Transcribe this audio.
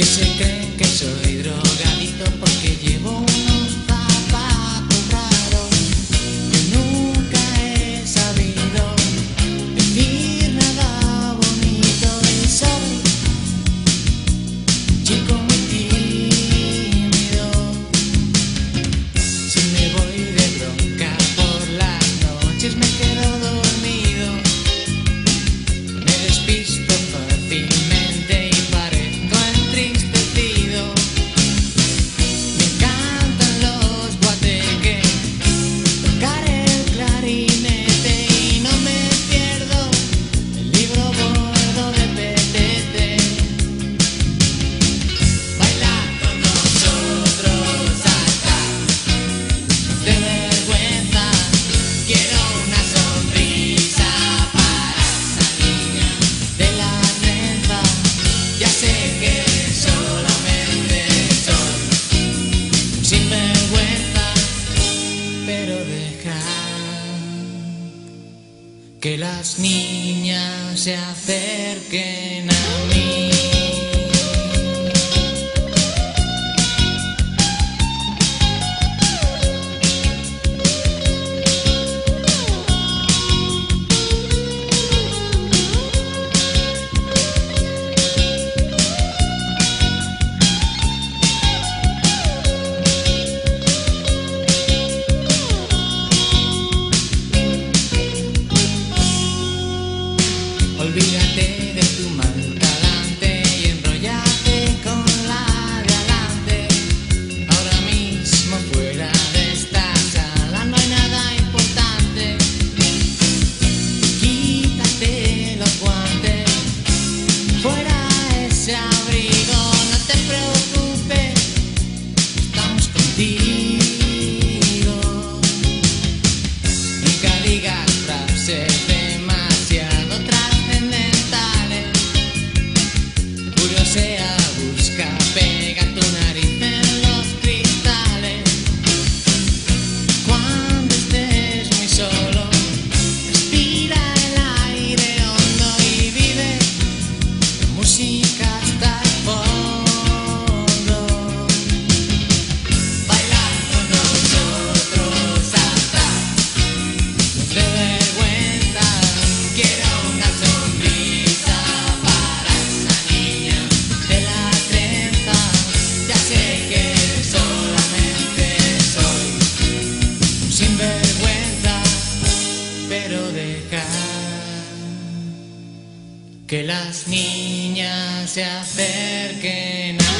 que se creen que soy drogadito porque llevo unos zapatos raros. Yo nunca he sabido decir nada bonito y soy un chico muy tímido. Si me voy de bronca por las noches me quedo dormido, me despisto fácilmente y parezco entristecido. Me encantan los guateques, tocar el clarinete y no me pierdo el libro gordo de Petete. Baila con nosotros hasta de vergüenza. Quiero una sonrisa para esa niña de la trenza. Ya sé que solamente soy un sinvergüenza, pero deja que las niñas se acerquen a mí. Olvídate de tu mal talante y enrollate con la de adelante. Ahora mismo fuera de esta sala no hay nada importante. Quítate los guantes, fuera ese abrigo, no te preocupes, estamos contigo. Nunca digas frases demasiado trascendentales. Sea, busca, pega tu nariz en los cristales. Cuando estés muy solo, respira el aire hondo y vive la música hasta el fondo. Baila con nosotros hasta de vergüenza. Quiero una sonrisa para esa niña de la trenza. Ya sé que solamente soy un sinvergüenza, pero deja que las niñas se acerquen a